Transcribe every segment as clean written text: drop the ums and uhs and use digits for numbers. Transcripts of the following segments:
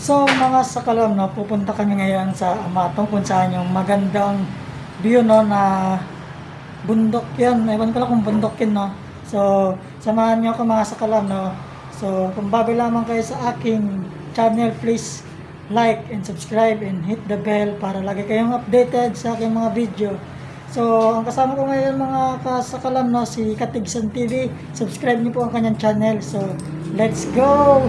So mga sakalam, no, pupunta kami ngayon sa Amatong kung saan yung magandang view, no, na bundok yan. Ewan ko lang kung bundok yun, no. So samahan nyo ako mga sakalam, no. So kung bago lamang kayo sa aking channel, please like and subscribe and hit the bell para lagi kayong updated sa aking mga video. So ang kasama ko ngayon mga kasakalam, no, si Katigsan TV. Subscribe niyo po ang kanyang channel. So let's go!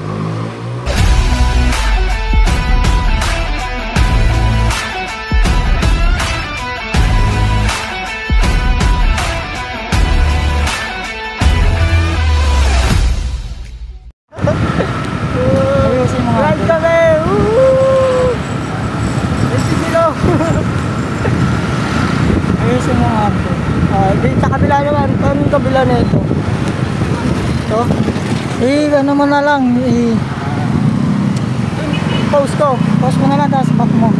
Di sa kabila naman, anong kabila na ito? Ito? Ano mo na lang, Pause ko. pause mo na lang, tapos back mo.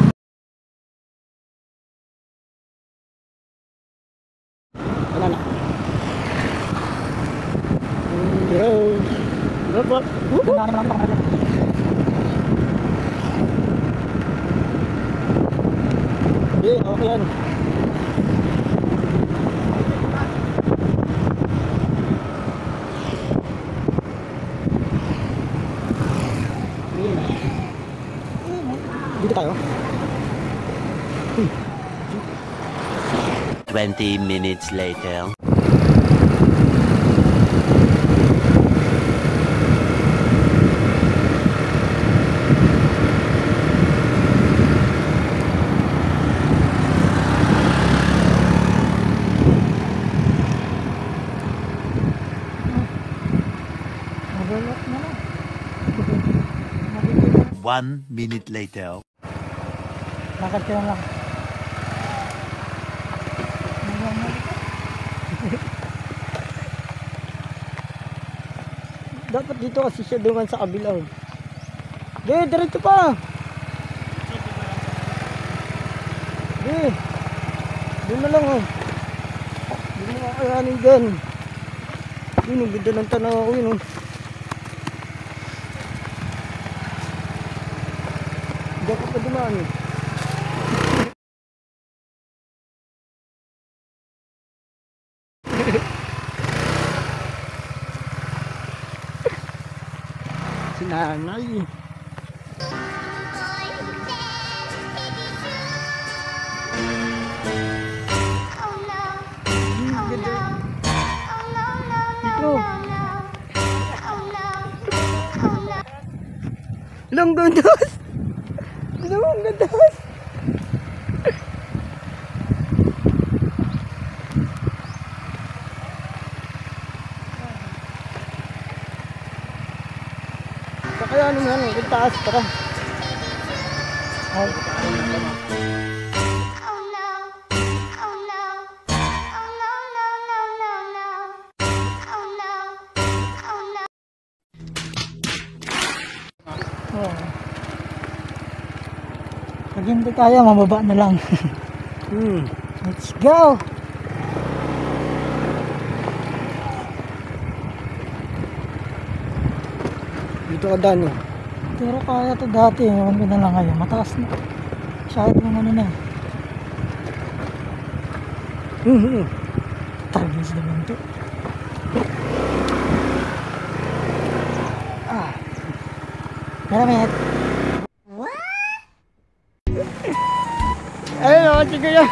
Ano na? Yo! Ganda naman ang pangalaman. Okay yan. Dito tayo. 20 minutes later. Magalok na lang. 1 minute later. Lakad ka na lang. Dapat dito kasi siya duman sa kabilang. Diretso pa. Doon na lang oh. Doon na kakayanin dyan. Yun, ang ganda ng tanaw ako yun oh. Dapat pa dumaan eh. Si nanay. Dito. Ilang gandos. Ilang gandos. Kaya ano yan, yung taas, tara. Pag hindi kaya, mababa na lang. Let's go! Dito ka daan eh. Pero kaya to dati, ewan ko na lang ngayon. Mataas na. Masyado yung ano na. Targets naman to. Wait a minute. Ayun o, sige yan.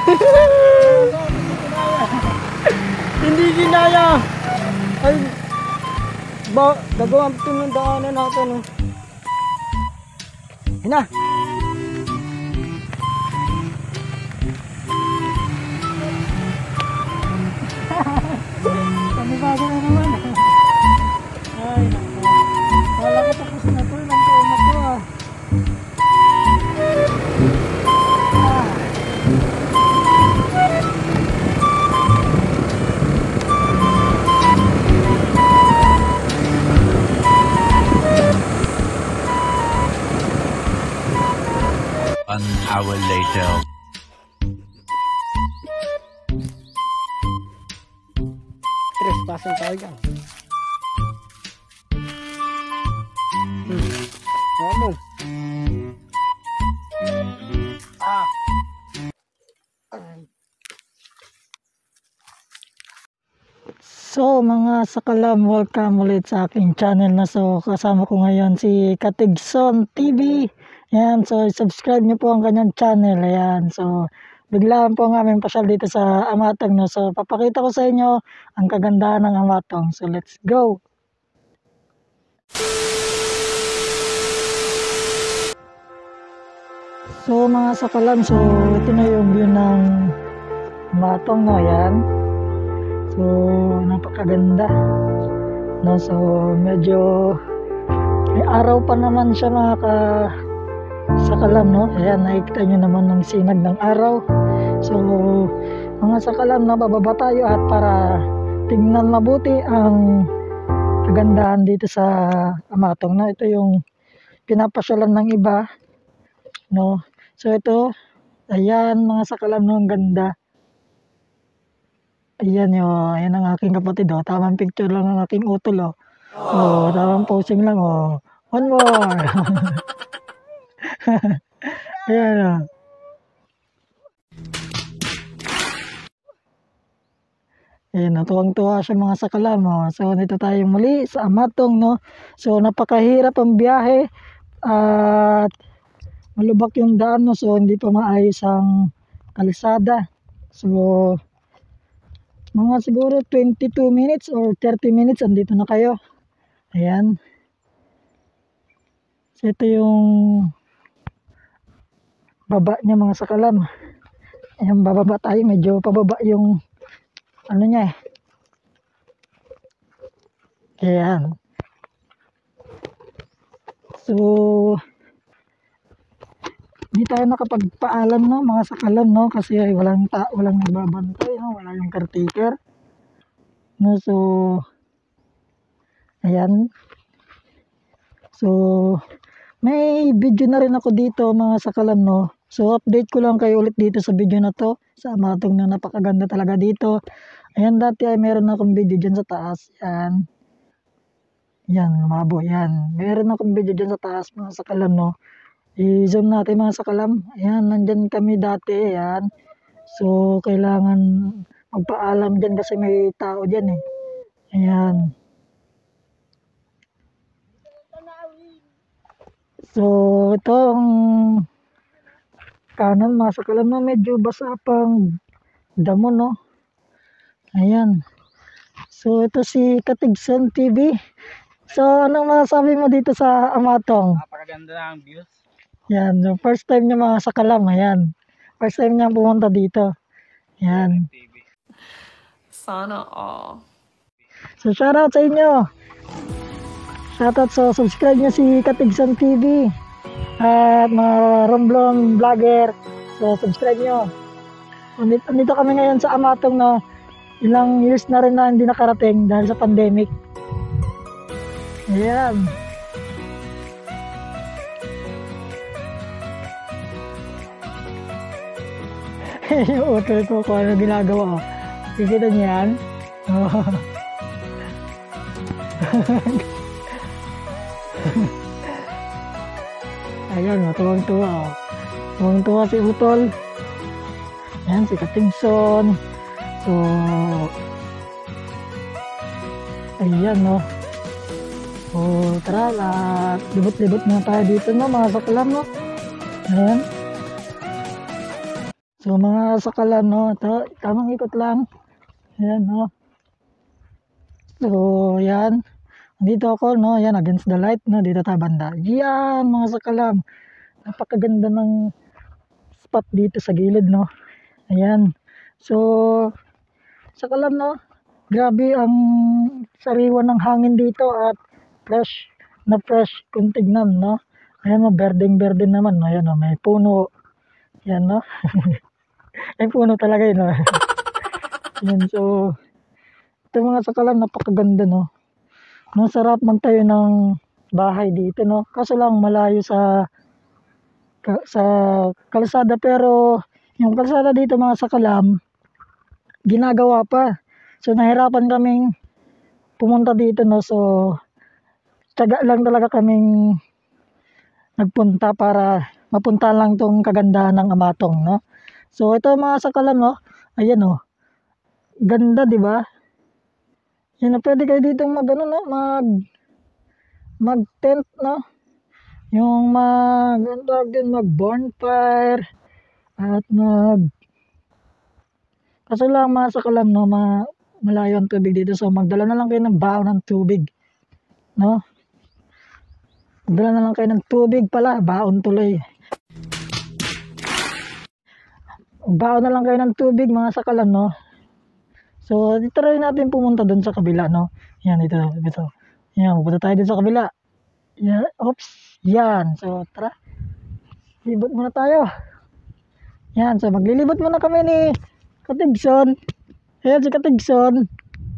Hindi ginaya. Ay, gagawin ito ng daanan natin. Yun na. Panibago na naman. Ay, naku. Kala ko tapos na to. Ilang taon na to ah. An hour later. Trespassing tayo dyan. Ano mo? oh. So mga sakalam, welcome ulit sa aking channel na. So kasama ko ngayon si Katigson TV. Ayan, so subscribe niyo po ang kanyang channel. Ayan, so biglaan po ang aming pasyal dito sa Amatong, no. So papakita ko sa inyo ang kagandahan ng Amatong. So let's go. So mga sakalam, so ito na yung view ng Amatong, no. Ayan. So, napakaganda. No, so medyo may araw pa naman siya mga sakalam, no. Ayan, nakikita nyo naman ng sinag ng araw. So, mga sakalam, na bababa tayo at para tingnan mabuti ang kagandahan dito sa Amatong, no. Ito yung pinapasyalan ng iba, no. So, ito, ayan mga sakalam, no, ang ganda. Ayan yun, ayan ang aking kapatid, oh. Tamang picture lang ang aking utol, oh. Oh, tamang posing lang, oh. One more. Ayan, oh. Ayan, oh, tuwang-tuwa siya mga sakalam, oh. So, dito tayo muli sa Amatong, no. So, napakahirap ang biyahe at malubak yung daan, no. So, hindi pa maayos ang kalsada. So, mga siguro 22 minutes or 30 minutes andito na kayo. Ayan. So ito yung baba niya mga sakalam. Ayan, bababa tayo. Medyo pababa yung ano niya, eh. Ayan. So di tayo nakapagpaalam, no, mga sakalam, no, kasi walang nagbabantay, no, wala yung caretaker, no. So ayan, so may video na rin ako dito mga sakalam, no. So update ko lang kayo ulit dito sa video na to sa Amatong, na napakaganda talaga dito. Ayan, dati ay meron akong video dyan sa taas. Yan lumabo, yan, meron akong video dyan sa taas mga sakalam, no. I-zoom natin mga sakalam. Ayan, nandyan kami dati. Ayan. So, kailangan magpaalam dyan kasi may tao dyan, eh. Ayan. So, ito ang kanan mga sakalam, no. Medyo basa pang damo, no. Ayan. So, ito si Katigson TV. So, anong masasabi mo dito sa Amatong? Napakaganda ng views. Yan, so first time niya mga sakalam, ayan. First time niya pumunta dito. Ayan. Sana all. So shoutout sa inyo. Shoutout, so subscribe niyo si Katigson TV. At mga Romblon vlogger. So subscribe niyo. Nandito kami ngayon sa Amatong, no. Ilang years na rin na hindi nakarating dahil sa pandemic. Ayan. Yung utol ko kung ano ginagawa, oh. Kikita niyo yan? Oh. Ayan, oh, tuwang-tuwa, oh. Tuwang-tuwa si utol. Ayan, si Katigson. So, ayan, no. Oh, tara, libot-libot muna tayo dito, no, mga sakalam, no. Ayan. So mga sakalam, no, tamang ikot lang. Ayan, no. So yan, dito ako, no, yan, against the light, no, dito tayo banda. Yan mga sakalam, napakaganda ng spot dito sa gilid, no. Ayan. So sakalam, no, grabe ang sariwa ng hangin dito at fresh kung tignan, no. Ayan, no, berdeng-berde naman, no. Ayan, no, may puno. Yan, no. May puno talaga yun, no. Yan, so ito mga sakalam, napakaganda, no. Masarap magtayo ng bahay dito, no. Kaso lang malayo sa kalsada, pero yung kalsada dito mga sakalam ginagawa pa. So nahirapan kaming pumunta dito, no. So tiyaga lang talaga kaming nagpunta para mapunta lang tong kagandahan ng Amatong, no? So ito mga sakalam, no? Ayan, no? Ganda, di ba? Yan na, pwede kayo dito mag, ano, no? Mag tent, no? Yung mag bonfire at kaso lang mga sakalam, no? Malayo ang tubig dito, so magdala na lang kayo ng baon ng tubig, no? Magdala na lang kayo ng tubig pala, baon tuloy. Baon na lang kayo ng tubig mga sakalam, no? So dito rin natin pumunta dun sa kabila, no? Yan, dito. Yan, pupunta tayo dun sa kabila. Yan, oops, yan. So tara, libot muna tayo. Yan, so maglilibot muna kami ni Katigson. Ayan si Katigson.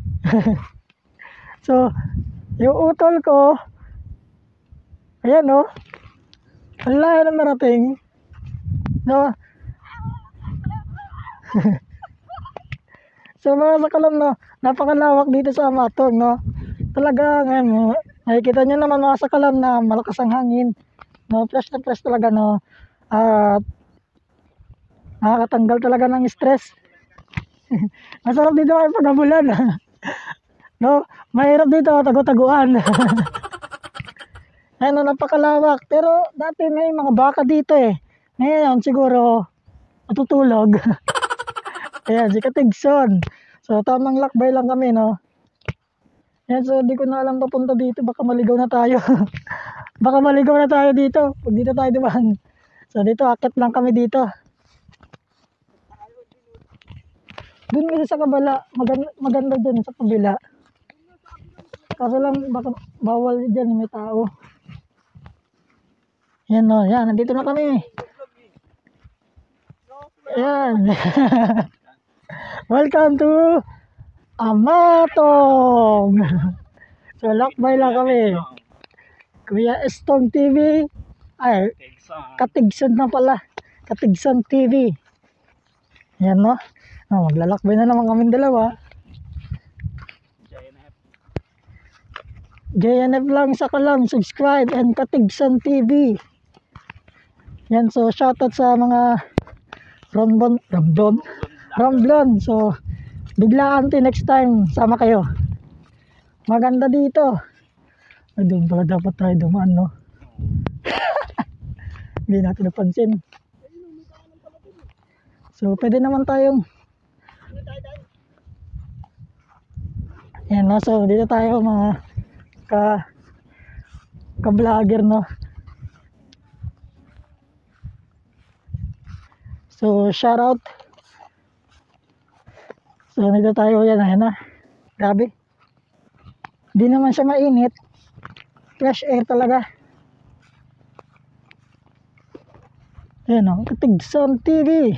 So yung utol ko, ayan, no? Ang layo na marating, no? So mga sakalam, no, napakalawak dito sa Amatong, no? Talaga ngayon, nakikita nyo naman mga sakalam na malakas ang hangin, no? Fresh na fresh talaga, no? At nakakatanggal talaga ng stress. Masarap dito kayo pag-abulan. No? Mahirap dito, tago-taguan. Ayun, no, napakalawak. Pero dati may mga baka dito eh. Ngayon siguro matutulog. Ayan, si Katigson. So, tamang lakbay lang kami, no? Ayan, so, di ko na alam papunta dito. Baka maligaw na tayo. Baka maligaw na tayo dito. Pag dito tayo dumaan. So, dito, akit lang kami dito. Doon kasi sa kabila. Maganda dyan sa kabila. Kaso lang, baka bawal dyan. May tao. Ayan, no? Ayan, nandito na kami. Ayan. Welcome to Amatong. So lakbay lang kami. Kuya Estong TV. Ay, Katigson na pala. Katigson TV. Yan, no? Oh, maglalakbay na naman kami dalawa. JNF lang sa kalam. Subscribe and Katigson TV. Yan, so shoutout sa mga Romblon. So biglaan next time sama kayo. Maganda dito. Ay, doon pala dapat tayo dumaan, no? Hindi natin napansin. So pwede naman tayong yan, no? So dito tayo mga ka-vlogger, no? So shout out. So nandito tayo, yan, ayan na. Grabe. Hindi naman siya mainit. Fresh air talaga. Ayan, o, Katigson TV.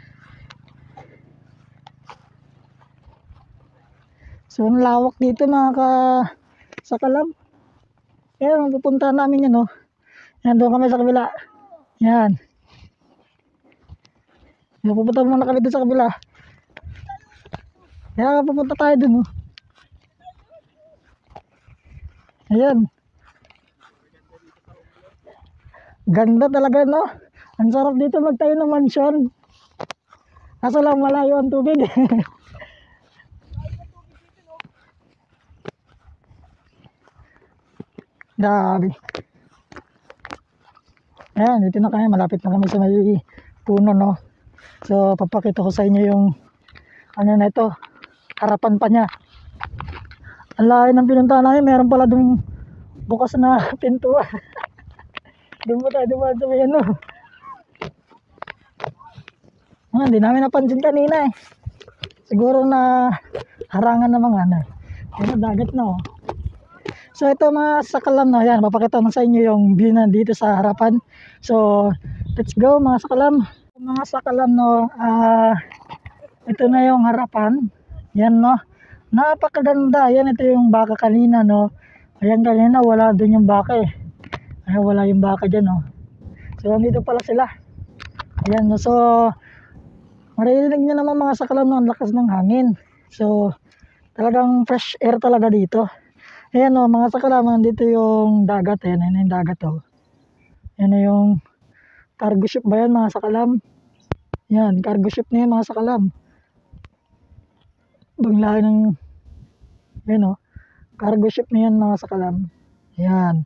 So ang lawak dito mga sakalam. Ayan, pupunta namin yan, o. Yan, doon kami sa kabila. Yan. Pupunta muna kami doon sa kabila. Kaya pupunta tayo dun, oh. Ayan. Ganda talaga, no? Ang sarap dito magtayo ng mansyon. Kaso lang malayo ang tubig. Grabe. Ayan, dito na kami. Malapit na kami sa may puno, no? So, papakita ko sa inyo yung ano na ito. Harapan pa niya. Ang layo ng pinuntahan namin, meron pala dun bukas na pintuan. Doon mo tayo dumaan sa may ano. Hindi namin napansin kanina eh. Siguro na harangan ng mga ano. Yan, dagat na, oh. So ito mga sakalam, no? Yan, papakita ko sa inyo yung view na dito sa harapan. So let's go mga sakalam. Mga sakalam, no? Ito na yung harapan. Yan, no? Napakaganda. Yan, ito yung baka kanina, no? Ayan, kanina wala dun yung baka eh. Ay, wala yung baka dyan, no? So nandito pala sila. Ayan, no? So maririnig nyo naman mga sakalam, no? Ang lakas ng hangin. So talagang fresh air talaga dito. Ayan, no? Mga sakalam, nandito yung dagat. Ayan, yung dagat, oh. Yan na yung cargo ship ba yan mga sakalam? Yan, cargo ship na yan mga sakalam. Banglahan ng, yan o, cargo ship na yan mga sakalam. Yan.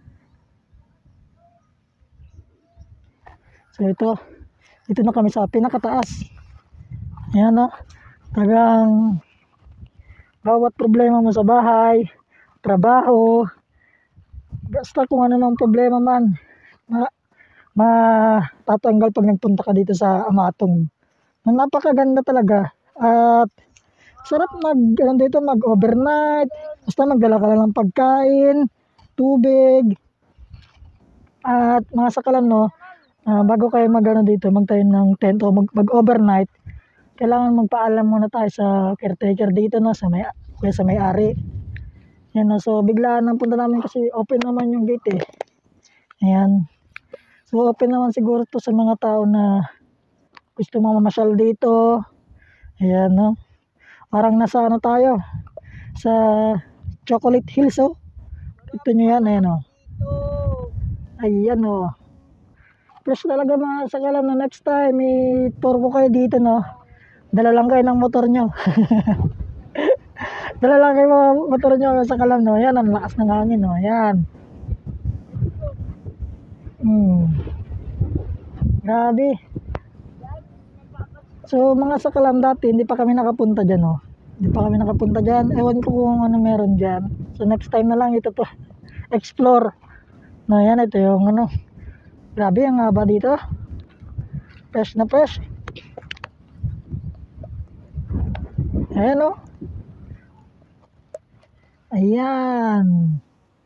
So ito na kami sa pinakataas. Yan o, talagang bawat problema mo sa bahay, trabaho, basta kung ano mang problema man, matatanggal pag nagpunta ka dito sa Amatong. Napakaganda talaga at sarap mag overnight, basta magdala ka lang ng pagkain, tubig, at mga sakalam no, bago kayo dito magtayo ng tent o mag overnight, kailangan magpaalam muna tayo sa caretaker dito no, sa may-ari. Yan no, so biglaan ang punta namin kasi open naman yung gate eh. Ayan. So open naman siguro to sa mga tao na gusto mamasyal dito. Ayan no. Parang nasa ano tayo, sa Chocolate Hills oh. Ito nyo yan, ayan oh. Ayan oh. Plus talaga mga sakalam na next time i-tour ko kayo dito no. Dala lang kayo ng motor nyo. Dala lang kayo mga motor nyo sa sakalam no. Ayan, ang lakas ng hangin no. Ayan. Grabe. So mga sakalam dati hindi pa kami nakapunta dyan oh. Hindi pa kami nakapunta dyan. Ewan ko kung ano meron dyan. So next time na lang ito to. Explore. No, yan ito yung ano. Grabe ang haba dito. Fresh na fresh. Ayan oh. Ayan.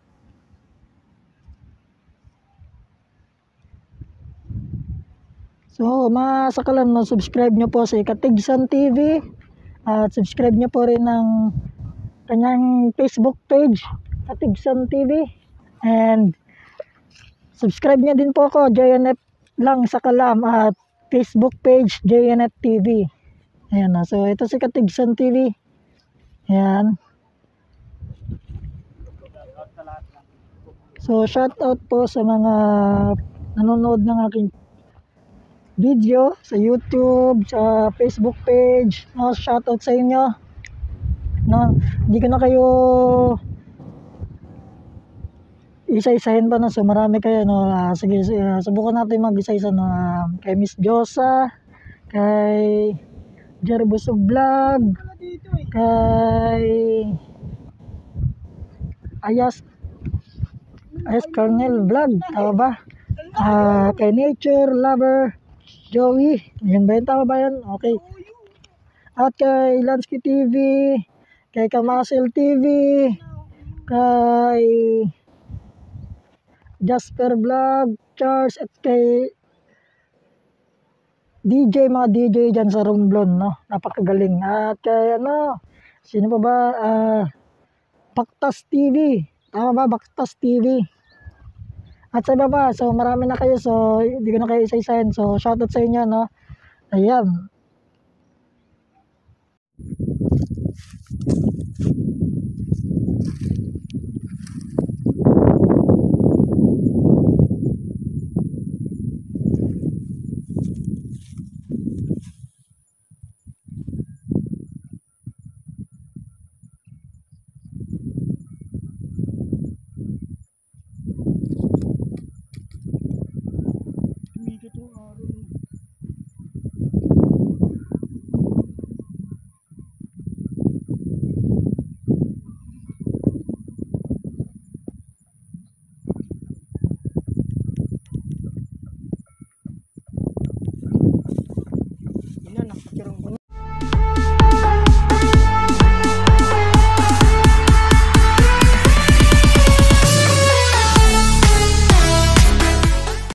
So mga sakalam no, subscribe nyo po sa Katigsan TV. At subscribe nyo po rin ng kanyang Facebook page, Katigsan TV. And subscribe nyo din po ako, JNF lang sakalam, at Facebook page, JNF TV. Ayan na, so ito si Katigsan TV. Ayan. So shout out po sa mga nanonood ng aking video sa YouTube, sa Facebook page. No, shout out sa inyo. No, hindi ko na kayo isa-isahin pa no. So marami kayo no. Sige, subukan natin mag-isa-isa no. Kay Miss Josa, kay Jerbusog Vlog, kay Ayas Colonel Vlog, tama ba? Kay Nature Lover Joey, yan ba yun? Tama ba yan? Okay. At kay Lansky TV, kay Kamasil TV, kay Jasper Vlog, Charles, at kay DJ, mga DJ dyan sa Romblon, no? Napakagaling. At kay ano, sino pa ba? Baktas TV. Tama ba? Baktas TV. At sa iba pa, so marami na kayo, so hindi ko na kayo isa-isahin. So shoutout sa inyo, no? Ayan.